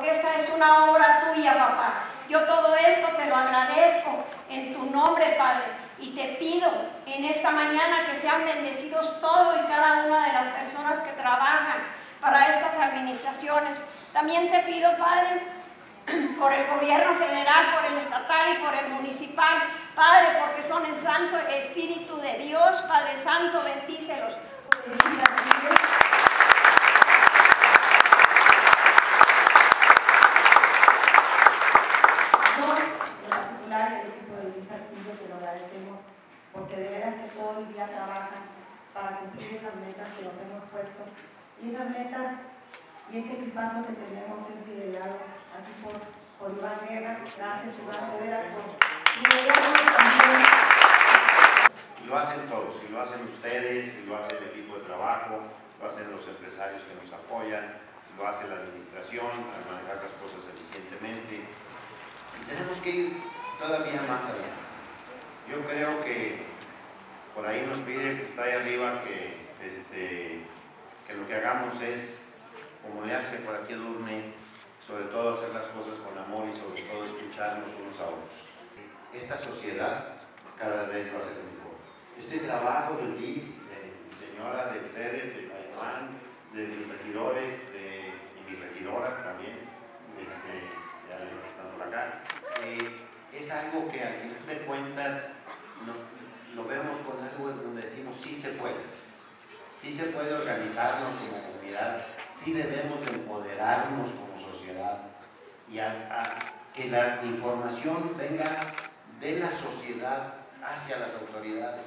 porque esta es una obra tuya, papá. Yo todo esto te lo agradezco en tu nombre, Padre, y te pido en esta mañana que sean bendecidos todos y cada una de las personas que trabajan para estas administraciones. También te pido, Padre, por el gobierno federal, por el estatal y por el municipal, Padre, porque son el Santo Espíritu de Dios. Padre Santo, bendícelos. Te lo agradecemos porque de veras que todo el día trabajan para cumplir esas metas que nos hemos puesto, y esas metas y ese equipazo que tenemos es liderado aquí por Iván Guerra. Gracias, Iván, de veras por liderarnos también. Y lo hacen todos, y lo hacen ustedes, y lo hace el equipo de trabajo, lo hacen los empresarios que nos apoyan, lo hace la administración al manejar las cosas eficientemente. Y tenemos que ir todavía más allá. Yo creo que por ahí nos pide que está ahí arriba que lo que hagamos es, como le hace por aquí Edurne, sobre todo hacer las cosas con amor y sobre todo escucharnos unos a otros. Esta sociedad cada vez va a ser mejor. Este trabajo del DIF, de mi señora, de ustedes, de Caimán, de mis regidores y mis regidoras también, ya están por acá, es algo que al final de cuentas lo vemos con algo donde decimos sí se puede organizarnos como comunidad, sí debemos de empoderarnos como sociedad y a que la información venga de la sociedad hacia las autoridades.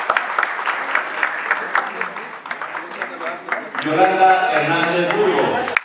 Yolanda Hernández Burgos.